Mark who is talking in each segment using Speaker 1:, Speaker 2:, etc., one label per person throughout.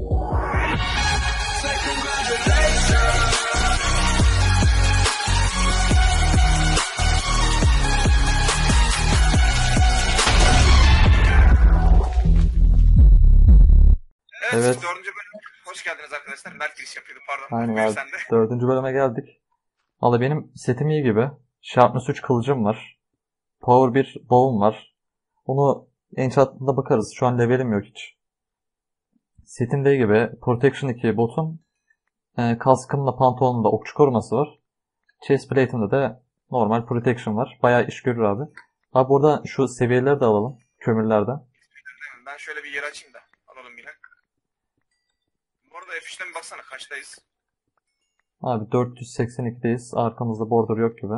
Speaker 1: Evet.
Speaker 2: Dördüncü bölüm. Hoş geldiniz arkadaşlar. Mert giriş yapıyordu. Pardon.
Speaker 1: Aynen
Speaker 2: Buyur
Speaker 1: abi.
Speaker 2: sen de.
Speaker 1: 4. bölüme geldik. Valla benim setim iyi gibi. Sharpness 3 kılıcım var. Power 1 bow'um var. Onu enchantment'da bakarız. Şu an levelim yok hiç. Setim de iyi gibi. Protection 2 botum. Kaskımla pantolonumda okçu koruması var. Chestplate'imde de normal protection var. Bayağı iş görür abi. Abi burada şu seviyeleri de alalım. Kömürlerden.
Speaker 2: Ben şöyle bir yer açayım da. Alalım yine. Bu arada F3'ten bir baksana kaçtayız?
Speaker 1: Abi 482'deyiz. Arkamızda border yok gibi.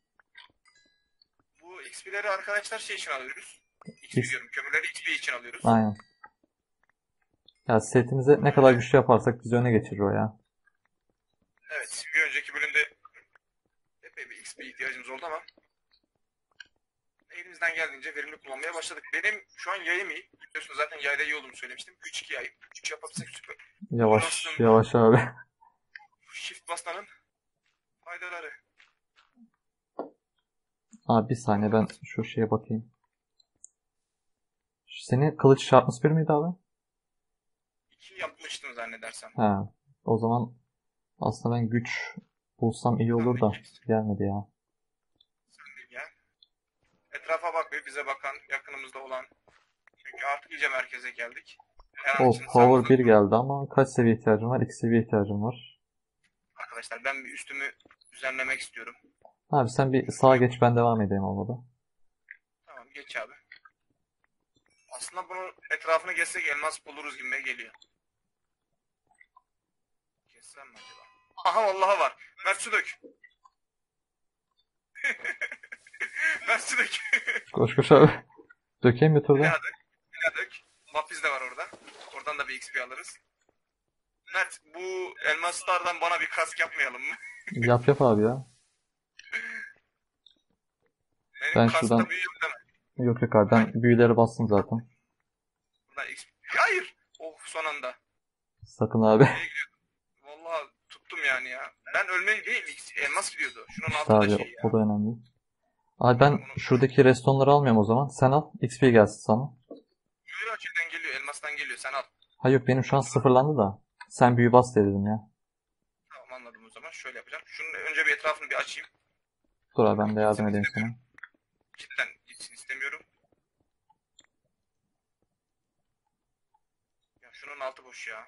Speaker 2: Bu XP'leri arkadaşlar şey için alıyoruz. XP diyorum. Kömürleri XP için alıyoruz.
Speaker 1: Aynen. Ya setimize ne kadar güçlü yaparsak bizi öne geçirir o ya.
Speaker 2: Evet. Bir önceki bölümde epey bir XP ihtiyacımız oldu ama elimizden geldiğince verimli kullanmaya başladık. Benim şu an yayım iyi. Biliyorsunuz zaten yayda iyi olduğumu söylemiştim. 3-2 yayım. 3 yapabilsek süper.
Speaker 1: Yavaş yavaş abi.
Speaker 2: Shift basmanın faydaları.
Speaker 1: Abi bir saniye ben şu şeye bakayım. Senin kılıç Sharpness 1 miydi abi?
Speaker 2: 2 yapmıştım zannedersem.
Speaker 1: He. O zaman aslında ben güç bulsam iyi olur da gelmedi ya.
Speaker 2: Sen de gel. Etrafa bak ve bize bakan, yakınımızda olan. Çünkü artık iyice merkeze geldik.
Speaker 1: O power 1 geldi ama kaç seviye ihtiyacım var? 2 seviye ihtiyacım var.
Speaker 2: Arkadaşlar ben bir üstümü düzenlemek istiyorum.
Speaker 1: Abi sen bir sağa geç ben devam edeyim olmadı.
Speaker 2: Tamam geç abi. Aslında bunun etrafını gezsek elmas buluruz gibi geliyor. Gezsem mi acaba? Aha vallahi var. Mert su dök. Mert su dök.
Speaker 1: Koş koş abi. Dökeyim bir turda.
Speaker 2: Bir daha dök. Lapis de var orada. Oradan da bir XP alırız. Mert bu elmaslardan bana bir kask yapmayalım mı?
Speaker 1: Yap yap abi ya.
Speaker 2: Benim
Speaker 1: Ben
Speaker 2: kaskta
Speaker 1: şuradan...
Speaker 2: büyüyor deme.
Speaker 1: Yok yok abi ben büyüleri bastım zaten.
Speaker 2: Buradan XP. Hayır. Oh son anda.
Speaker 1: Sakın abi.
Speaker 2: Vallahi tuttum yani ya. Ben ölmeyi değil elmas gidiyordu. Şunun
Speaker 1: İşte
Speaker 2: altında
Speaker 1: abi
Speaker 2: şey ya.
Speaker 1: o da önemli. Abi ben şuradaki restonları almıyorum o zaman. Sen al. XP gelsin sana.
Speaker 2: Büyülü açıdan geliyor. Elmastan geliyor. Sen al.
Speaker 1: Hayır yok benim şu an sıfırlandı da. Sen büyü bas dedim ya.
Speaker 2: Tamam anladım o zaman. Şöyle yapacağım. Şunun önce bir etrafını bir açayım.
Speaker 1: Dur abi ben de yardım edeyim sana.
Speaker 2: Cidden gitsin istemiyorum. Ya şunun altı boş ya.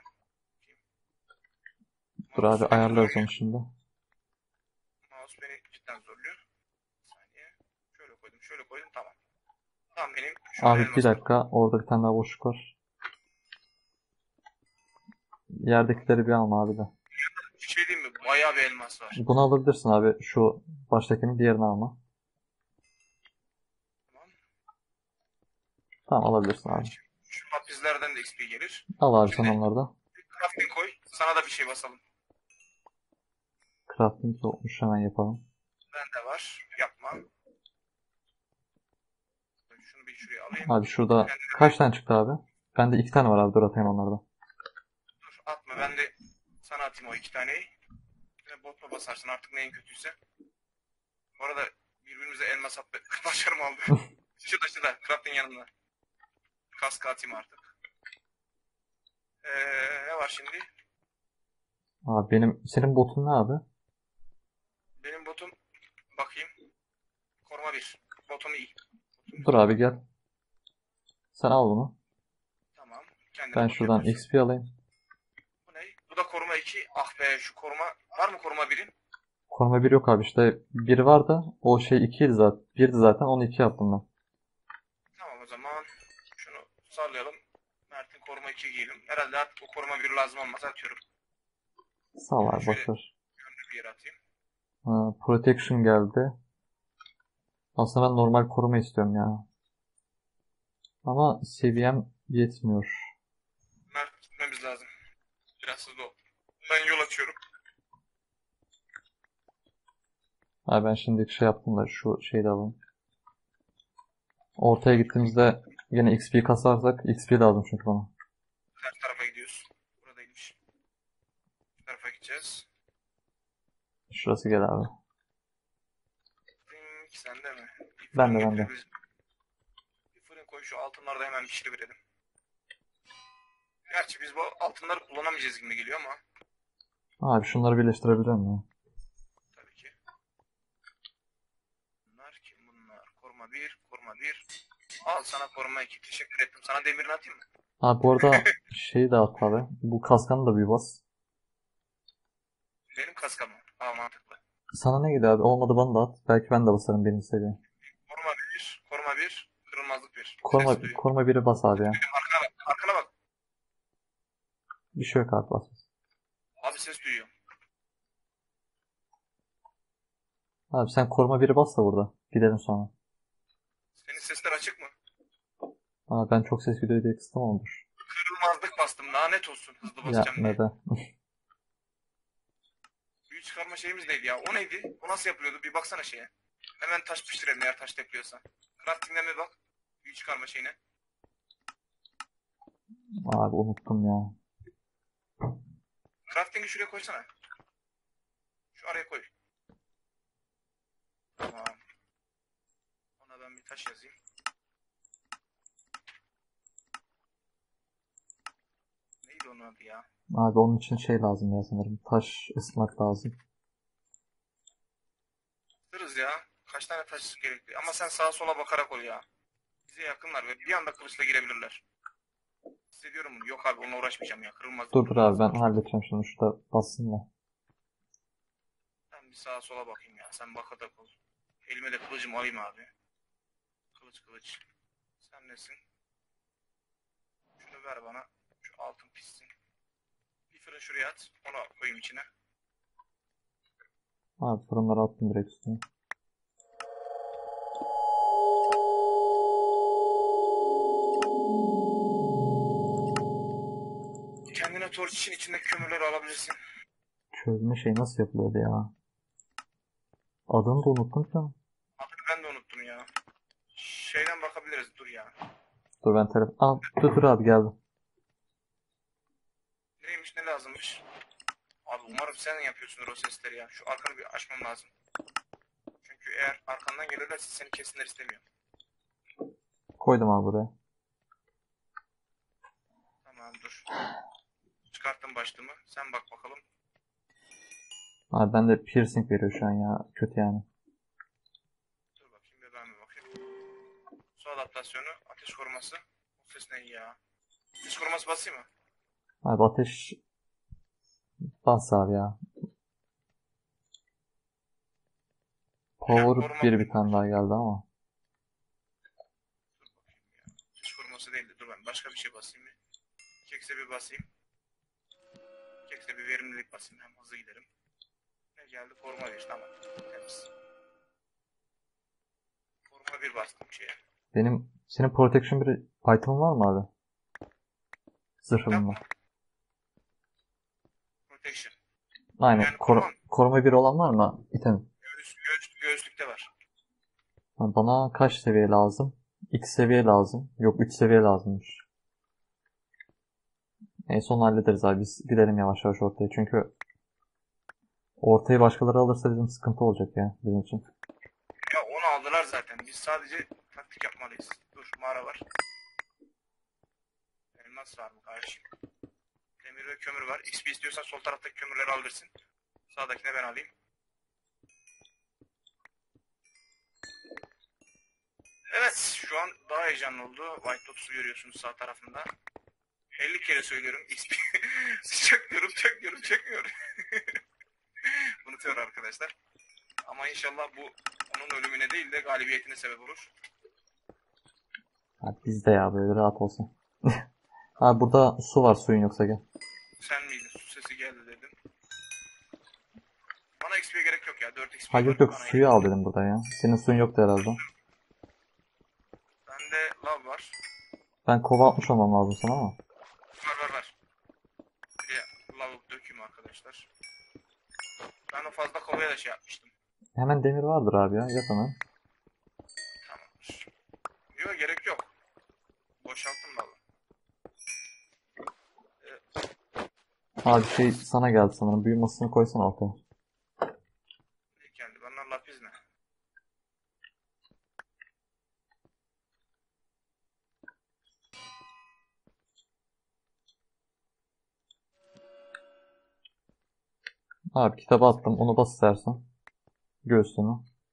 Speaker 1: Dur abi ayarlarız onu şimdi.
Speaker 2: Mouse beni cidden zorluyor. Bir saniye. Şöyle koydum. Şöyle koydum. Tamam. Tamam benim.
Speaker 1: Abi bir dakika. Orada bir tane daha boşluk var. Yerdekileri bir alma abi de.
Speaker 2: Bir şey diyeyim mi? Bayağı bir elmas var.
Speaker 1: Bunu alabilirsin abi. Şu baştakinin diğerini alma.
Speaker 2: Tamam.
Speaker 1: Tamam alabilirsin abi.
Speaker 2: Şu patrizlerden de XP gelir.
Speaker 1: Al abi sen onları da.
Speaker 2: Bir crafting koy. Sana da bir şey basalım.
Speaker 1: Crafting olmuş hemen yapalım.
Speaker 2: Bende var. Yapma. Şunu bir şuraya alayım.
Speaker 1: Abi şurada kaç tane çıktı abi? Bende 2 tane var abi. Dur atayım onları da.
Speaker 2: Dur atma. Ben de sana atayım o 2 taneyi. Yine botla basarsın artık neyin kötüyse. Bu arada birbirimize elmas atma. Başarım aldı. Şurada. Crafting yanında. Kaskı atayım artık. Ne var şimdi?
Speaker 1: Abi senin botun ne abi?
Speaker 2: Benim botum bakayım. Koruma 1. Botum iyi.
Speaker 1: Dur abi gel. Sen al bunu.
Speaker 2: Tamam. Kendine
Speaker 1: Ben
Speaker 2: bot
Speaker 1: şuradan
Speaker 2: yaparsın.
Speaker 1: XP alayım.
Speaker 2: Bu ne? Bu da koruma 2. Ah be şu koruma. Var mı koruma 1'in?
Speaker 1: Koruma 1 yok abi işte. 1 var da o şey 2'ydi zaten. 1'di zaten onu 2 yaptım ben.
Speaker 2: Tamam o zaman şunu sallayalım. Mert'in koruma 2 giyelim. Herhalde artık o koruma 1 lazım olmaz atıyorum.
Speaker 1: Sağ ol abi
Speaker 2: Şöyle
Speaker 1: boşver.
Speaker 2: gönlü bir yere atayım.
Speaker 1: Protection geldi. Aslında ben normal koruma istiyorum ya. Ama seviyem yetmiyor.
Speaker 2: Mert gitmemiz lazım. Biraz hızlı ol. Ben yol açıyorum.
Speaker 1: Abi ben şimdi şey yaptım da şu şeyi de alalım. Ortaya gittiğimizde yine XP kasarsak XP lazım çünkü bana.
Speaker 2: Her tarafa gidiyoruz.
Speaker 1: Şurası gel abi.
Speaker 2: Sende mi? Bir
Speaker 1: Ben de,
Speaker 2: fırın
Speaker 1: ben de.
Speaker 2: getir biz. Bir fırın koy, şu altınları da hemen pişirelim. Gerçi biz bu altınları kullanamayacağız gibi geliyor ama
Speaker 1: Abi şunları birleştirebilir miyim?
Speaker 2: tabii ki. Bunlar kim bunlar? Koruma 1, koruma 1. Al sana koruma 2. Teşekkür ettim. Sana demirini atayım mı?
Speaker 1: Abi bu arada şeyi de at abi. Bu kaskanı da bir bas.
Speaker 2: Benim kaskamı. Aa, mantıklı.
Speaker 1: Sana ne geliyor abi? Olmadı bana da at. Belki ben de basarım birinci seviye.
Speaker 2: Koruma 1, koruma 1, kırılmazlık 1.
Speaker 1: Koruma,
Speaker 2: Ses duyuyor.
Speaker 1: koruma biri bas abi ya.
Speaker 2: Arkana bak, arkana bak.
Speaker 1: Bir şey yok abi, bas.
Speaker 2: Abi ses duyuyor.
Speaker 1: Abi sen koruma biri bas da burada. Gidelim sonra.
Speaker 2: Senin sesler açık mı?
Speaker 1: Abi ben çok ses gidiyor diye kıstım olmuş.
Speaker 2: Kırılmazlık bastım. Lanet olsun. Hızlı
Speaker 1: Ya
Speaker 2: basacağım diye.
Speaker 1: neden?
Speaker 2: Büyü çıkarma şeyimiz neydi ya? O neydi? O nasıl yapılıyordu? Bir baksana şeye. Hemen taş pişirelim eğer taş yapıyorsa. Crafting'den bir bak. Büyü çıkarma şeyine.
Speaker 1: Abi unuttum ya.
Speaker 2: Crafting'i şuraya koysana. Şu araya koy. Tamam. Ona ben bir taş yazayım. Neydi onun adı ya?
Speaker 1: Abi onun için şey lazım ya sanırım. Taş ısıtmak lazım.
Speaker 2: Sırız ya. Kaç tane taş gerekli? Ama sen sağa sola bakarak ol ya. Bize yakınlar ve bir anda kılıçla girebilirler. Hissediyorum bunu. Yok abi, onunla uğraşmayacağım ya. Kırılmaz.
Speaker 1: Dur abi ben halledeceğim şunu. Şurada bassın da.
Speaker 2: Ben bir sağa sola bakayım ya. Sen bakarak ol. Elime de kılıcımı alayım abi. Kılıç. Sen nesin? Şunu ver bana. Şu altın pişsin. Bir fırın şuraya at. Onu koyayım içine.
Speaker 1: Abi fırınları attım direkt üstüne.
Speaker 2: Kendine torç için içindeki kömürleri alabilirsin.
Speaker 1: Çözme şey nasıl yapılıyordu ya? Adını da unuttum şu an.
Speaker 2: Adını ben de unuttum ya. Şeyden bakabiliriz. Dur ya.
Speaker 1: Dur ben telefon... Aa, dur abi geldim.
Speaker 2: Neymiş, ne lazımmış? Abi umarım sen yapıyorsundur o sesleri ya. Şu arkanı bir açmam lazım. Çünkü eğer arkandan gelirlerse seni kesinler istemiyorum.
Speaker 1: Koydum abi buraya.
Speaker 2: Tamam dur. Çıkarttım başlığımı. Sen bak bakalım.
Speaker 1: Abi ben de piercing veriyor şu an ya. Kötü yani.
Speaker 2: Dur bakayım bir ben bir bakayım. Su adaptasyonu, ateş koruması. O ses ne ya? Ateş koruması basayım mı?
Speaker 1: Abi ateş... Bas abi ya. Power bir tane daha geldi ama.
Speaker 2: Dur bakayım ya. Ateş koruması değildi. Dur ben başka bir şey basayım mı? Kekse bir basayım. Kekse bir verimlilik basayım. Hem hızlı giderim. Ne geldi? Koruma 1. Tamam. Temiz. Koruma 1 bastım şeye.
Speaker 1: Senin protection bir item'ın var mı abi? Zırhın mı?
Speaker 2: Protection.
Speaker 1: Aynen.
Speaker 2: Yani korumam.
Speaker 1: Koruma bir olan var mı? İtem.
Speaker 2: Göğüslükte var.
Speaker 1: Bana kaç seviye lazım? 2 seviye lazım. Yok 3 seviye lazımmış. En son hallederiz abi. Biz gidelim yavaş yavaş ortaya. Çünkü ortayı başkaları alırsa bizim sıkıntı olacak ya bizim için.
Speaker 2: Ya onu aldılar zaten. Biz sadece taktik yapmalıyız. Dur, mağara var. Elmas var mı kardeşim? Demir ve kömür var. XP istiyorsan sol taraftaki kömürleri alırsın. Sağdakine ben alayım. Evet, şu an daha heyecanlı oldu. White Lotus'u görüyorsunuz sağ tarafında. 50 kere söylüyorum. XP çekmiyorum, çekmiyorum. Unutuyor arkadaşlar. Ama inşallah bu onun ölümüne değil de galibiyetine sebep olur.
Speaker 1: Hadi bizde ya böyle rahat olsun. Abi burada su var, suyun yoksa gel.
Speaker 2: Sen miydin? Su sesi geldi dedim. Bana XP'ye gerek yok ya. 4 XP
Speaker 1: Hayır
Speaker 2: var.
Speaker 1: yok
Speaker 2: Bana
Speaker 1: suyu al dedim burada ya. Senin suyun yoktu herhalde.
Speaker 2: Bende lav var.
Speaker 1: Ben kova atmış olmam lazım sana ama.
Speaker 2: Var. Bir de lav döküm arkadaşlar. Ben o fazla kovaya da şey yapmıştım.
Speaker 1: Hemen demir vardır abi ya. Yap hemen.
Speaker 2: Tamamdır. Yok, gerek yok. Boşalttım lavı.
Speaker 1: Abi şey sana geldi sanırım. Büyü masasını koysana ortaya. Abi kitabı attım. Onu bas istersen. Göğsünü.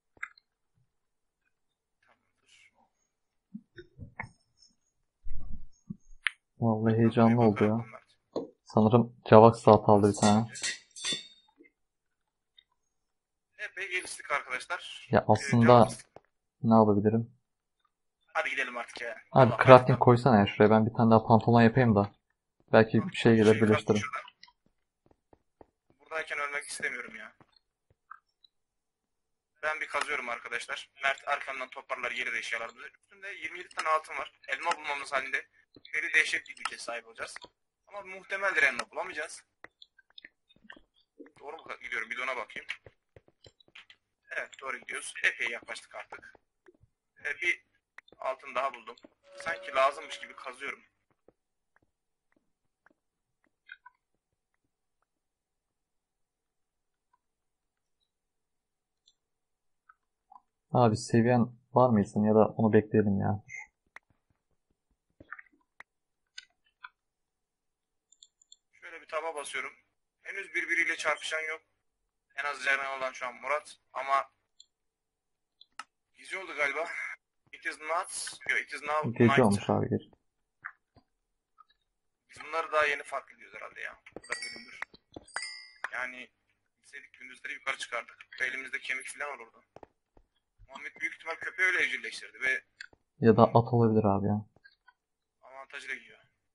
Speaker 2: Tamamdır.
Speaker 1: Vallahi
Speaker 2: Buradan
Speaker 1: heyecanlı
Speaker 2: buraya
Speaker 1: oldu
Speaker 2: bakarak
Speaker 1: ya.
Speaker 2: Mert.
Speaker 1: Sanırım Cavax saat aldı bir tane.
Speaker 2: Epey geliştik arkadaşlar.
Speaker 1: Ya aslında
Speaker 2: Cevap.
Speaker 1: ne yapabilirim?
Speaker 2: Hadi gidelim artık ya.
Speaker 1: Abi
Speaker 2: Allah
Speaker 1: crafting
Speaker 2: başlatalım.
Speaker 1: koysana ya şuraya. Ben bir tane daha pantolon yapayım da. Belki bir şey
Speaker 2: Bu
Speaker 1: gelir
Speaker 2: şeyi kastım
Speaker 1: birleştiririm.
Speaker 2: şurada. Buradayken ölmek istemiyorum ya. Ben bir kazıyorum arkadaşlar. Mert arkamdan toparlar gelir eşyalarımızı. Üstünde 27 tane altın var. Elma bulmamız halinde veri dehşet bir güce sahip olacağız. Ama muhtemeldir elma bulamayacağız. Doğru mu gidiyorum? Bir de ona bakayım. Evet doğru gidiyoruz. Epey yaklaştık artık. Bir altın daha buldum. Sanki lazımmış gibi kazıyorum.
Speaker 1: Abi seviyen var mıysın ya da onu bekleyelim ya.
Speaker 2: Şöyle bir taba basıyorum. Henüz birbiriyle çarpışan yok. En az canı olan şu an Murat. Ama gizli oldu galiba. It is not. Yok, it is now
Speaker 1: Gece
Speaker 2: night.
Speaker 1: olmuş abi gece.
Speaker 2: Biz bunları daha yeni fark ediyoruz herhalde ya. Bu kadar bölümdür. Yani istedik gündüzleri yukarı çıkardık. Ve elimizde kemik falan olurdu. Muhammed büyük ihtimal köpeği öyle evcilleştirdi ve
Speaker 1: Ya da at olabilir abi ya.
Speaker 2: avantajıyla gidiyor.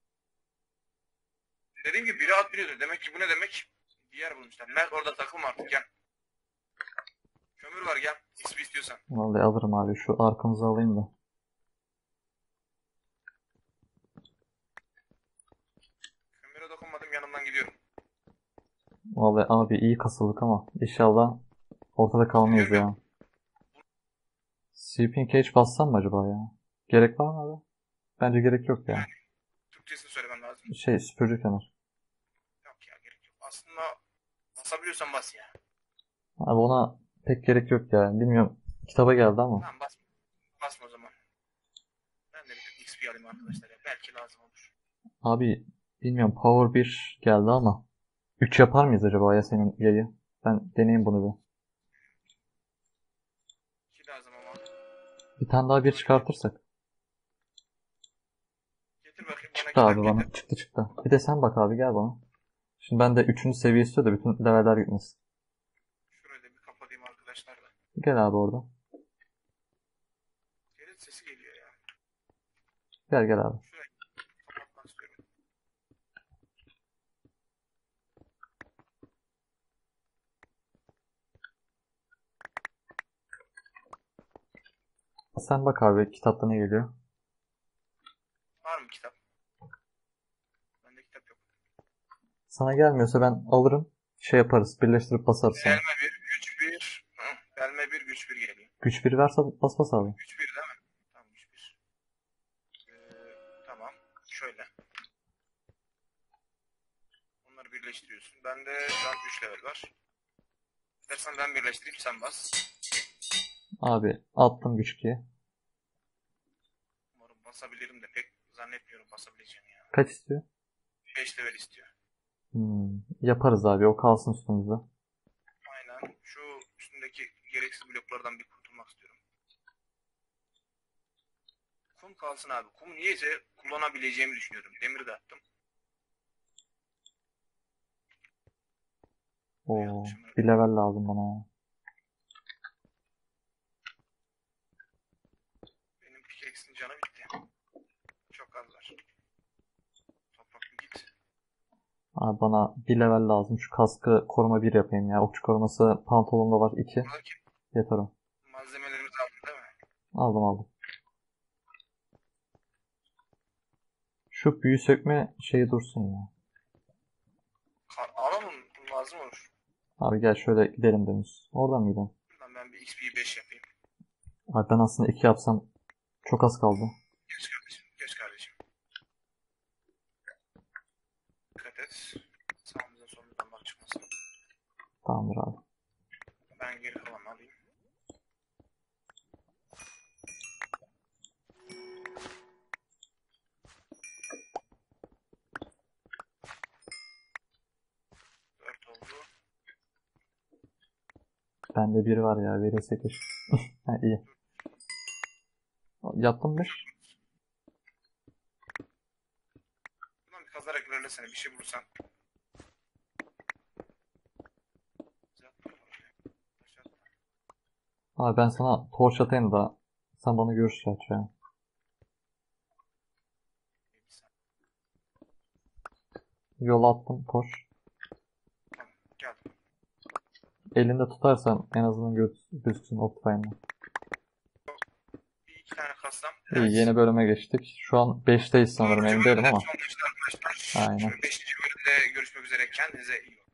Speaker 2: Dediğim gibi biri at biniyordu. Demek ki bu ne demek? Bir yer bulmuşlar. Mert orada takılma artık gel. Kömür var gel. İsmi istiyorsan.
Speaker 1: Vallahi alırım abi. Şu arkamızı alayım da.
Speaker 2: Kömüre dokunmadım yanımdan gidiyorum.
Speaker 1: Vallahi abi iyi kasıldık ama inşallah ortada kalmayız
Speaker 2: Biliyorum
Speaker 1: ya. Sleeping Cage bassam mı acaba ya? Gerek var mı abi? Bence gerek yok ya.
Speaker 2: Türkçesini söylemen lazım.
Speaker 1: Süpürge kenar.
Speaker 2: Yok ya gerek yok. Aslında basabiliyorsan bas ya.
Speaker 1: Abi ona pek gerek yok ya. Bilmiyorum. Kitaba geldi ama.
Speaker 2: Tamam basma. Basma o zaman. Ben de bir XP alayım arkadaşlar ya. Belki lazım olur.
Speaker 1: Abi bilmiyorum. Power 1 geldi ama. 3 yapar mıyız acaba ya senin yayı? Ben deneyeyim bunu bir.
Speaker 2: 2 lazım ama.
Speaker 1: Bir tane daha bir çıkartırsak.
Speaker 2: Getir bakayım bana
Speaker 1: Çıktı abi
Speaker 2: kitap
Speaker 1: bana.
Speaker 2: getir.
Speaker 1: Çıktı. Bir de sen bak abi gel bana. Şimdi ben de 3. seviye istiyor da bütün leveller gitmesin.
Speaker 2: Şurayı da bir kapatayım arkadaşlar da.
Speaker 1: Gel abi orada.
Speaker 2: Gerit sesi geliyor ya.
Speaker 1: Gel gel abi.
Speaker 2: Şurayı kapatmak istiyorum.
Speaker 1: Sen bak abi kitapta ne geliyor.
Speaker 2: Var mı kitap? Bende kitap yok.
Speaker 1: Sana gelmiyorsa ben alırım. Şey yaparız. Birleştirip basarız sana.
Speaker 2: Belme 1, güç 1. Belme 1, güç 1 geliyor.
Speaker 1: Güç 1 verse bas abi.
Speaker 2: Güç 1 değil mi? Tamam güç 1. Tamam. Şöyle. Bunları birleştiriyorsun. Bende şu an 3 level var. İstersen ben birleştireyim sen bas.
Speaker 1: Abi attım güç 2'ye.
Speaker 2: Umarım basabilirim de pek zannetmiyorum basabileceğim ya.
Speaker 1: Kaç istiyor?
Speaker 2: 5 level istiyor.
Speaker 1: Yaparız abi. O kalsın üstümüzde.
Speaker 2: Aynen. Şu üstündeki gereksiz bloklardan bir kurtulmak istiyorum. Kum kalsın abi. Kum niyeyse kullanabileceğimi düşünüyorum. Demiri de attım.
Speaker 1: Oo, bir level lazım bana ya.
Speaker 2: Benim pickaxe'in canı bitti. Çok az var. Toprak bir git.
Speaker 1: Abi bana bir level lazım. Şu kaskı koruma 1 yapayım ya. Okçu koruması pantolonda var 2.
Speaker 2: Buradaki
Speaker 1: Yeter o.
Speaker 2: malzemelerimizi aldın değil mi?
Speaker 1: Aldım aldım. Şu büyü sökme şeyi dursun ya.
Speaker 2: Alalım lazım olur.
Speaker 1: Abi gel şöyle gidelim deniz. Oradan mı gidelim?
Speaker 2: Ben bir XP 5 yapayım.
Speaker 1: Abi ben aslında 2 yapsam çok az kaldı.
Speaker 2: Geç kardeşim. Geç kardeşim. Dikkat et. Sağımızdan solumuzdan bak çıkmasın.
Speaker 1: Tamamdır abi.
Speaker 2: Ben geri kalanı alayım. Dört oldu.
Speaker 1: Bende bir var ya. Veri 8. Ha, iyi. Yattım bir.
Speaker 2: Buradan bir kazarak ilerlesene. Bir şey bulursan.
Speaker 1: Abi ben sana torç atayım da sen bana görüş aç ya. Yola attım torç.
Speaker 2: Tamam. Gel.
Speaker 1: Elinde tutarsan en azından gözüksün Optifine'la.
Speaker 2: Bir iki tane kassam.
Speaker 1: İyi, yeni bölüme geçtik. Şu an 5'teyiz sanırım, emin değilim ama.
Speaker 2: Son 5'te arkadaşlar.
Speaker 1: Aynen.
Speaker 2: 5. bölümde görüşmek üzere. Kendinize iyi bakın.